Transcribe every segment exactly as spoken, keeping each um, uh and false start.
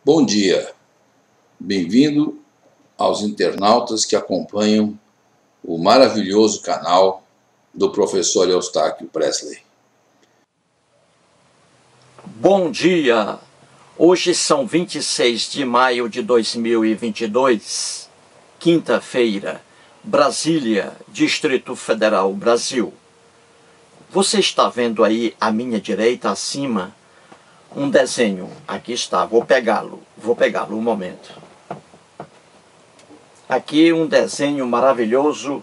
Bom dia, bem-vindo aos internautas que acompanham o maravilhoso canal do professor Eustáquio Presley. Bom dia! Hoje são vinte e seis de maio de dois mil e vinte e dois, quinta-feira, Brasília, Distrito Federal, Brasil. Você está vendo aí à minha direita, acima, um desenho. Aqui está, vou pegá-lo, vou pegá-lo um momento. Aqui um desenho maravilhoso,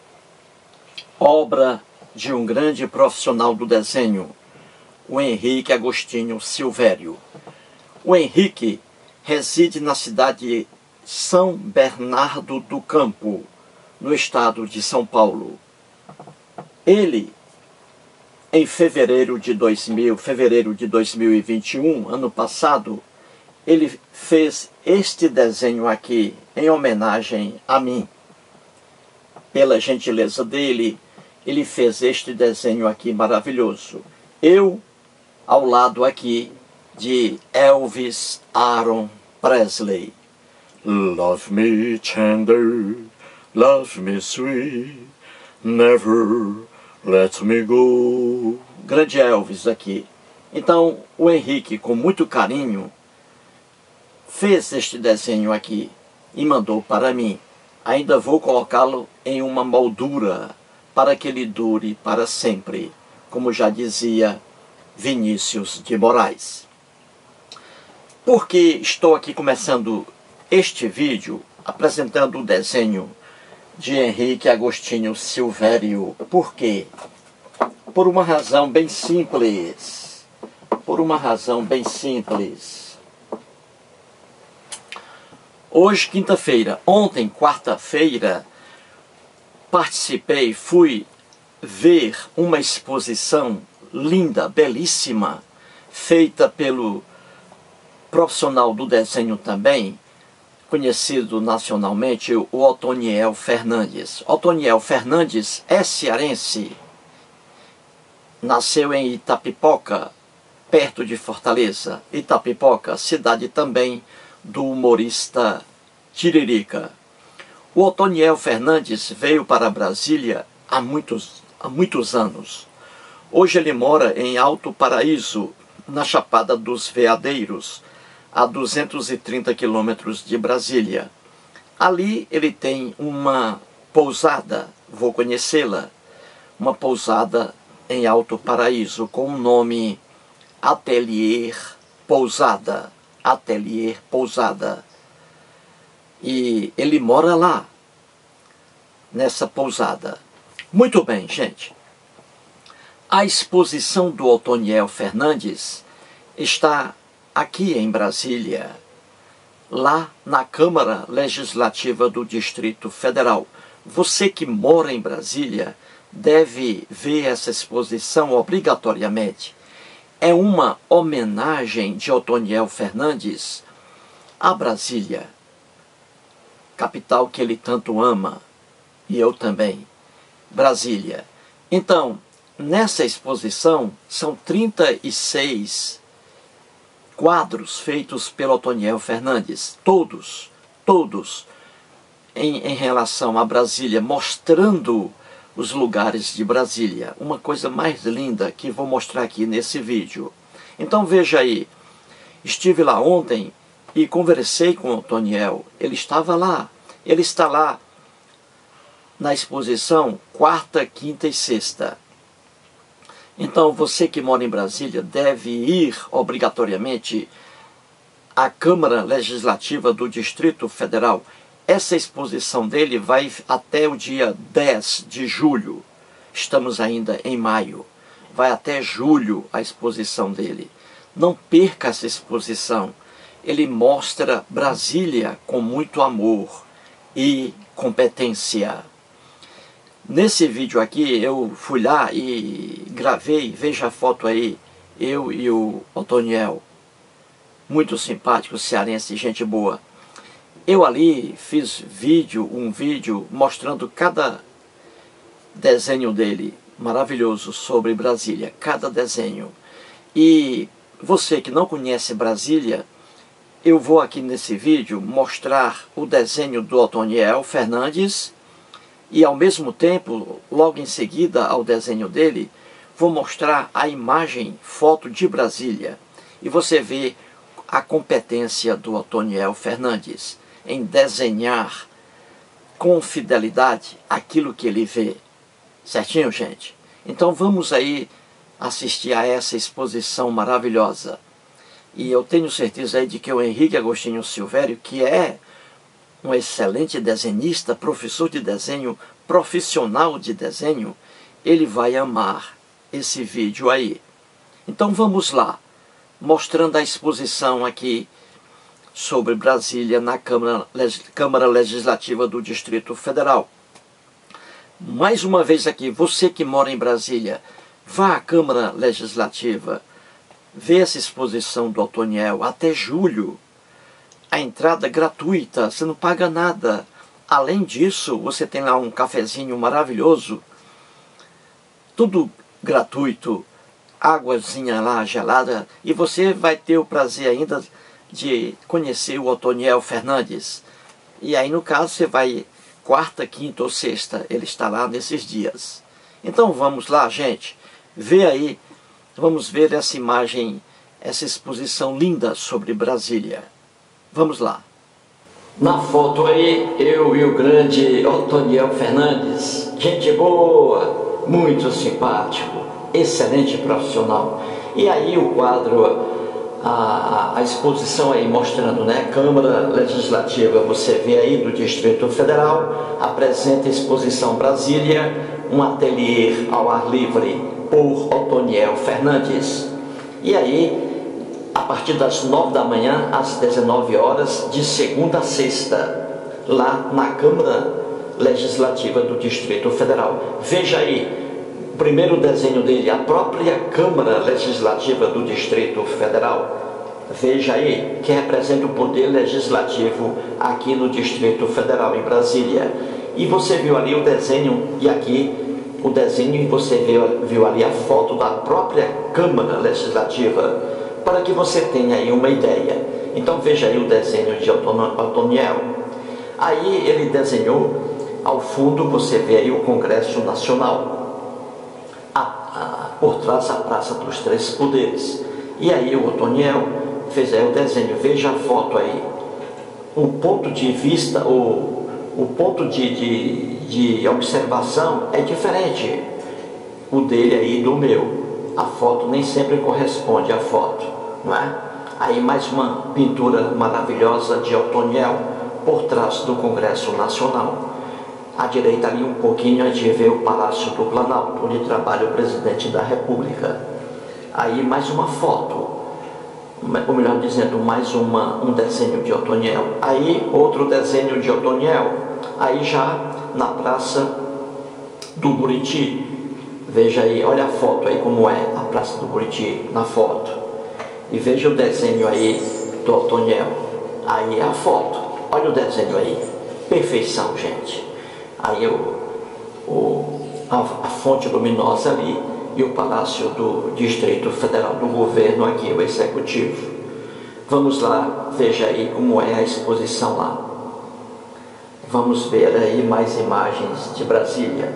obra de um grande profissional do desenho, o Henrique Agostinho Silvério. O Henrique reside na cidade de São Bernardo do Campo, no estado de São Paulo. Ele, em fevereiro de dois mil, fevereiro de dois mil e vinte e um, ano passado, ele fez este desenho aqui em homenagem a mim. Pela gentileza dele, ele fez este desenho aqui maravilhoso. Eu, ao lado aqui de Elvis Aaron Presley. Love me tender, love me sweet, never let me go. Grande Elvis aqui. Então, o Henrique, com muito carinho, fez este desenho aqui e mandou para mim. Ainda vou colocá-lo em uma moldura para que ele dure para sempre, como já dizia Vinícius de Moraes. Por que estou aqui começando este vídeo apresentando o desenho de Henrique Agostinho Silvério? Por quê? Por uma razão bem simples. Por uma razão bem simples. Hoje, quinta-feira, ontem, quarta-feira, participei, fui ver uma exposição linda, belíssima, feita pelo profissional do desenho também, conhecido nacionalmente, o Otoniel Fernandes. Otoniel Fernandes é cearense, nasceu em Itapipoca, perto de Fortaleza. Itapipoca, cidade também do humorista Tiririca. O Otoniel Fernandes veio para Brasília há muitos, há muitos anos. Hoje ele mora em Alto Paraíso, na Chapada dos Veadeiros, a duzentos e trinta quilômetros de Brasília. Ali ele tem uma pousada, vou conhecê-la, uma pousada em Alto Paraíso, com o nome Atelier Pousada. Atelier Pousada. E ele mora lá, nessa pousada. Muito bem, gente. A exposição do Otoniel Fernandes está aqui em Brasília, lá na Câmara Legislativa do Distrito Federal. Você que mora em Brasília deve ver essa exposição obrigatoriamente. É uma homenagem de Otoniel Fernandes a Brasília, capital que ele tanto ama, e eu também, Brasília. Então, nessa exposição são trinta e seis quadros feitos pelo Otoniel Fernandes, todos, todos em, em relação a Brasília, mostrando os lugares de Brasília. Uma coisa mais linda que vou mostrar aqui nesse vídeo. Então veja aí, estive lá ontem e conversei com o Otoniel. Ele estava lá, ele está lá na exposição quarta, quinta e sexta. Então você que mora em Brasília deve ir obrigatoriamente à Câmara Legislativa do Distrito Federal. Essa exposição dele vai até o dia dez de julho. Estamos ainda em maio. Vai até julho a exposição dele. Não perca essa exposição. Ele mostra Brasília com muito amor e competência. Nesse vídeo aqui eu fui lá e gravei, veja a foto aí, eu e o Otoniel. Muito simpático, cearense, gente boa. Eu ali fiz vídeo, um vídeo mostrando cada desenho dele, maravilhoso, sobre Brasília, cada desenho. E você que não conhece Brasília, eu vou aqui nesse vídeo mostrar o desenho do Otoniel Fernandes e ao mesmo tempo, logo em seguida ao desenho dele, vou mostrar a imagem, foto de Brasília. E você vê a competência do Otoniel Fernandes em desenhar com fidelidade aquilo que ele vê. Certinho, gente? Então vamos aí assistir a essa exposição maravilhosa. E eu tenho certeza aí de que o Henrique Agostinho Silvério, que é um excelente desenhista, professor de desenho, profissional de desenho, ele vai amar esse vídeo aí. Então vamos lá, mostrando a exposição aqui sobre Brasília na Câmara, Câmara Legislativa do Distrito Federal. Mais uma vez aqui, você que mora em Brasília, vá à Câmara Legislativa, vê essa exposição do Otoniel até julho. A entrada gratuita, você não paga nada. Além disso, você tem lá um cafezinho maravilhoso, tudo gratuito, águazinha lá gelada, e você vai ter o prazer ainda de conhecer o Otoniel Fernandes. E aí, no caso, você vai quarta, quinta ou sexta, ele está lá nesses dias. Então vamos lá, gente, vê aí, vamos ver essa imagem, essa exposição linda sobre Brasília. Vamos lá. Na foto aí, eu e o grande Otoniel Fernandes, gente boa, muito simpático, excelente profissional. E aí o quadro, a, a exposição aí mostrando, né, Câmara Legislativa, você vê aí do Distrito Federal, apresenta a exposição Brasília, um ateliê ao ar livre por Otoniel Fernandes. E aí, a partir das nove da manhã às dezenove horas, de segunda a sexta, lá na Câmara Legislativa do Distrito Federal. Veja aí, o primeiro desenho dele, a própria Câmara Legislativa do Distrito Federal. Veja aí, que representa o poder legislativo aqui no Distrito Federal, em Brasília. E você viu ali o desenho, e aqui o desenho, e você viu, viu ali a foto da própria Câmara Legislativa, para que você tenha aí uma ideia. Então veja aí o desenho de Otoniel. Aí ele desenhou, ao fundo você vê aí o Congresso Nacional, a, a, por trás a Praça dos Três Poderes. E aí o Otoniel fez aí o desenho, veja a foto aí. O ponto de vista, o, o ponto de, de, de observação é diferente, o dele aí do meu. A foto nem sempre corresponde à foto, não é? Aí mais uma pintura maravilhosa de Otoniel por trás do Congresso Nacional. À direita ali um pouquinho a gente vê o Palácio do Planalto, onde trabalha o presidente da República. Aí mais uma foto, ou melhor dizendo, mais uma, um desenho de Otoniel. Aí outro desenho de Otoniel, aí já na Praça do Buriti. Veja aí, olha a foto aí como é a Praça do Buriti na foto. E veja o desenho aí do Otoniel. Aí é a foto. Olha o desenho aí. Perfeição, gente. Aí o, o, a, a fonte luminosa ali e o Palácio do Distrito Federal do Governo aqui, o Executivo. Vamos lá, veja aí como é a exposição lá. Vamos ver aí mais imagens de Brasília.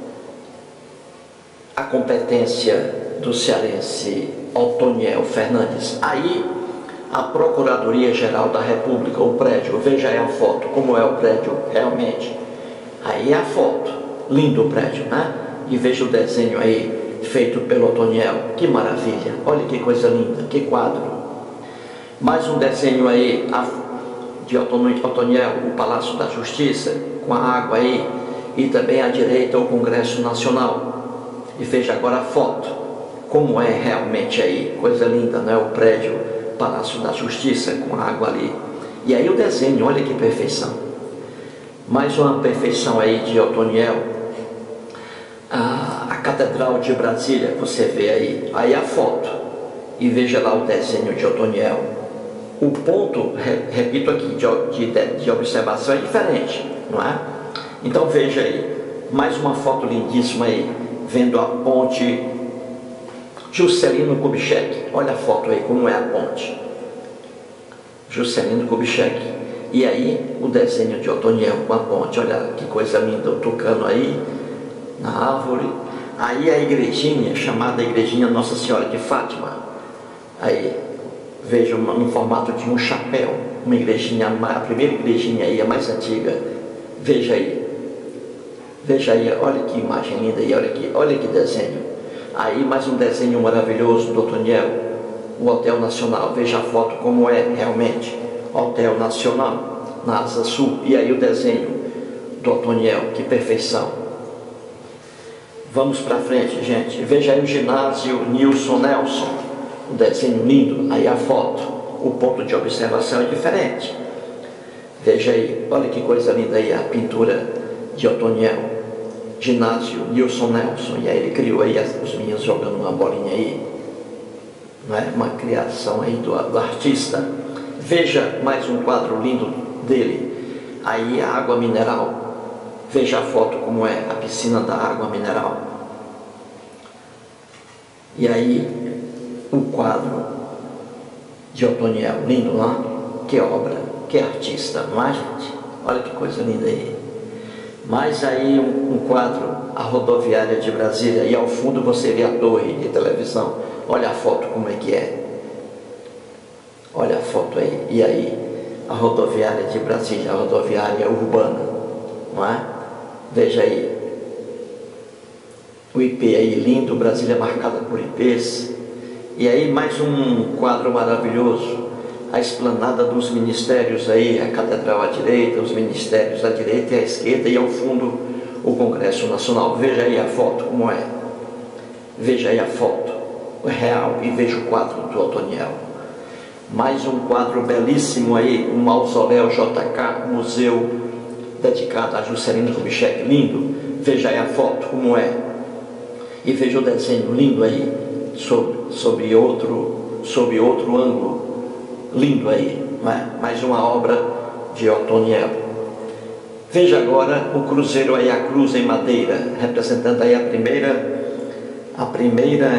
A competência do cearense Otoniel Fernandes. Aí a Procuradoria-Geral da República, o prédio, veja aí a foto, como é o prédio realmente. Aí é a foto, lindo o prédio, né? E veja o desenho aí, feito pelo Otoniel, que maravilha, olha que coisa linda, que quadro. Mais um desenho aí de Otoniel, o Palácio da Justiça, com a água aí, e também à direita o Congresso Nacional. E veja agora a foto, como é realmente aí, coisa linda, não é? O prédio, Palácio da Justiça, com água ali. E aí o desenho, olha que perfeição. Mais uma perfeição aí de Otoniel. A, a Catedral de Brasília, você vê aí, aí a foto. E veja lá o desenho de Otoniel. O ponto, re, repito aqui, de, de, de observação é diferente, não é? Então veja aí, mais uma foto lindíssima aí, vendo a ponte Juscelino Kubitschek. Olha a foto aí, como é a ponte. Juscelino Kubitschek. E aí o desenho de Otoniel com a ponte, olha que coisa linda, o tucano aí na árvore. Aí a igrejinha, chamada Igrejinha Nossa Senhora de Fátima. Aí veja no formato de um chapéu, uma igrejinha, a primeira igrejinha aí, a mais antiga. Veja aí, veja aí, olha que imagem linda aí, olha que, olha que desenho. Aí mais um desenho maravilhoso do Otoniel, o Hotel Nacional. Veja a foto como é realmente, Hotel Nacional, na Asa Sul. E aí o desenho do Otoniel, que perfeição. Vamos para frente, gente. Veja aí o ginásio Nilson Nelson, o desenho lindo. Aí a foto, o ponto de observação é diferente. Veja aí, olha que coisa linda aí a pintura de Otoniel. Ginásio Nilson Nelson. E aí ele criou aí os meninos jogando uma bolinha aí. Não é? Uma criação aí do, do artista. Veja mais um quadro lindo dele. Aí a água mineral. Veja a foto como é a piscina da água mineral. E aí o quadro de Otoniel, lindo lá. Que obra, que artista, não é, gente? Olha que coisa linda aí. Mas aí um, um quadro, a rodoviária de Brasília. E ao fundo você vê a torre de televisão. Olha a foto como é que é. Olha a foto aí. E aí a rodoviária de Brasília, a rodoviária urbana, não é? Veja aí o I P aí lindo, Brasília marcada por I Ps. E aí mais um quadro maravilhoso, a esplanada dos ministérios aí, a catedral à direita, os ministérios à direita e à esquerda, e ao fundo o Congresso Nacional. Veja aí a foto como é. Veja aí a foto real e veja o quadro do Otoniel. Mais um quadro belíssimo aí, um mausoléu J K, museu dedicado a Juscelino Kubitschek, lindo. Veja aí a foto como é. E veja o desenho lindo aí, sobre, sobre, outro, sobre outro ângulo, lindo aí, não é? Mais uma obra de Otoniel. Veja agora o cruzeiro aí, a cruz em madeira, representando aí a primeira, a primeira,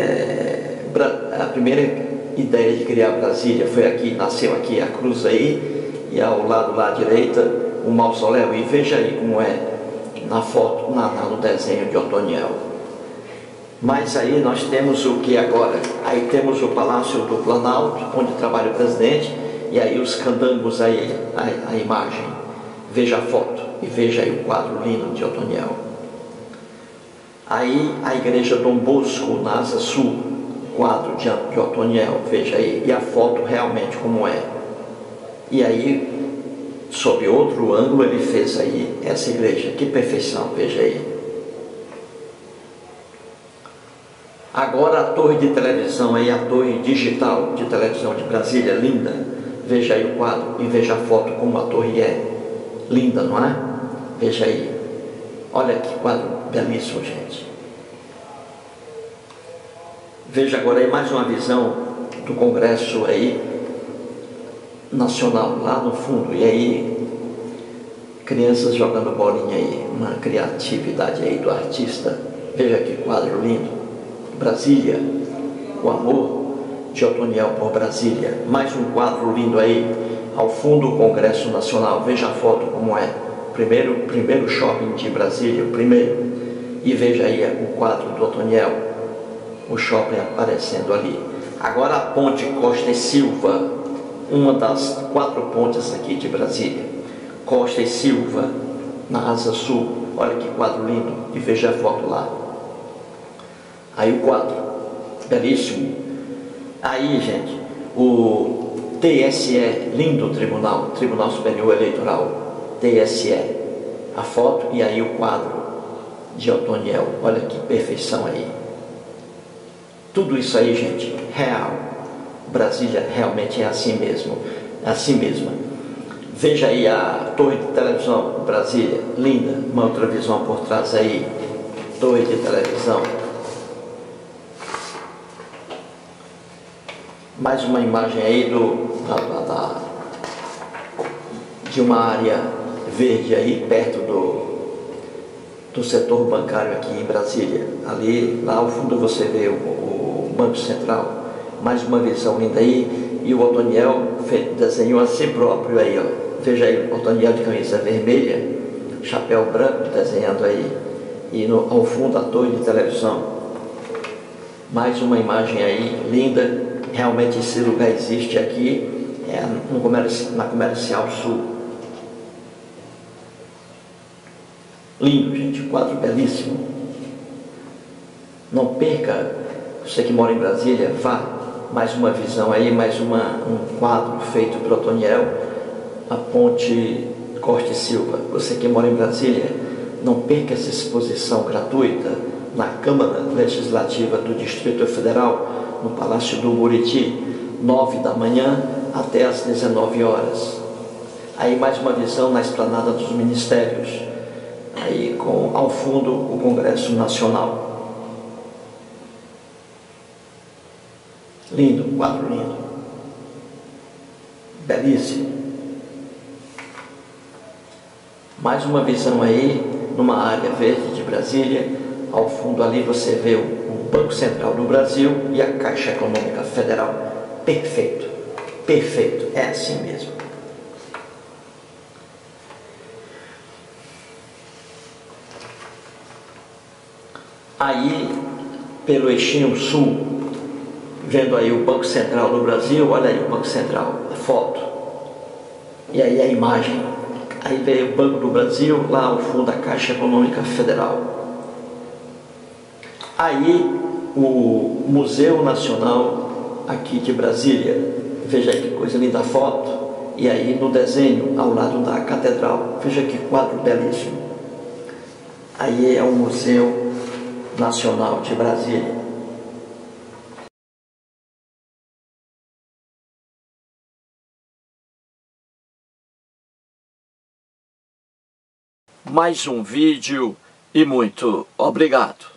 a primeira ideia de criar Brasília. Foi aqui, nasceu aqui a cruz aí, e ao lado lá à direita, o mausoléu. E veja aí como é na foto, na, no desenho de Otoniel. Mas aí nós temos o que agora? Aí temos o Palácio do Planalto, onde trabalha o presidente, e aí os candangos aí, a, a imagem. Veja a foto e veja aí o quadro lindo de Otoniel. Aí a igreja Dom Bosco, na Asa Sul, quadro de, de Otoniel, veja aí, e a foto realmente como é. E aí, sob outro ângulo, ele fez aí essa igreja, que perfeição, veja aí. Agora a torre de televisão aí, a torre digital de televisão de Brasília, linda. Veja aí o quadro e veja a foto como a torre é. Linda, não é? Veja aí. Olha que quadro belíssimo, gente. Veja agora aí mais uma visão do Congresso aí Nacional, lá no fundo. E aí, crianças jogando bolinha aí. Uma criatividade aí do artista. Veja que quadro lindo. Brasília, o amor de Otoniel por Brasília. Mais um quadro lindo aí, ao fundo o Congresso Nacional. Veja a foto como é. Primeiro, primeiro shopping de Brasília, o primeiro. E veja aí o quadro do Otoniel, o shopping aparecendo ali. Agora a ponte Costa e Silva, uma das quatro pontes aqui de Brasília. Costa e Silva, na Asa Sul. Olha que quadro lindo. E veja a foto lá. Aí o quadro, belíssimo. Aí, gente, o T S E, lindo tribunal, Tribunal Superior Eleitoral, T S E, a foto e aí o quadro de Otoniel. Olha que perfeição aí. Tudo isso aí, gente, real. Brasília realmente é assim mesmo, é assim mesmo. Veja aí a torre de televisão Brasília, linda, uma outra visão por trás aí, torre de televisão. Mais uma imagem aí do, da, da, de uma área verde aí perto do, do setor bancário aqui em Brasília. Ali, lá ao fundo você vê o, o Banco Central. Mais uma visão linda aí. E o Otoniel desenhou a si próprio aí, ó. Veja aí, o Otoniel de camisa vermelha, chapéu branco desenhando aí, e no, ao fundo a torre de televisão. Mais uma imagem aí, linda. Realmente esse lugar existe aqui, é no comerci na Comercial Sul. Lindo, gente, quadro belíssimo. Não perca, você que mora em Brasília, vá. Mais uma visão aí, mais uma, um quadro feito por Otoniel, a Ponte Corte Silva. Você que mora em Brasília, não perca essa exposição gratuita na Câmara Legislativa do Distrito Federal, no Palácio do Buriti, nove da manhã até às dezenove horas. Aí mais uma visão na Esplanada dos Ministérios, aí com ao fundo o Congresso Nacional. Lindo, um quadro lindo, belíssimo. Mais uma visão aí, numa área verde de Brasília. Ao fundo ali você vê o Banco Central do Brasil e a Caixa Econômica Federal. Perfeito, perfeito, é assim mesmo. Aí, pelo eixinho sul, vendo aí o Banco Central do Brasil, olha aí o Banco Central, a foto. E aí a imagem. Aí veio o Banco do Brasil, lá ao fundo a Caixa Econômica Federal. Aí o Museu Nacional aqui de Brasília. Veja aí que coisa linda a foto. E aí no desenho, ao lado da Catedral. Veja que quadro belíssimo. Aí é o Museu Nacional de Brasília. Mais um vídeo e muito obrigado.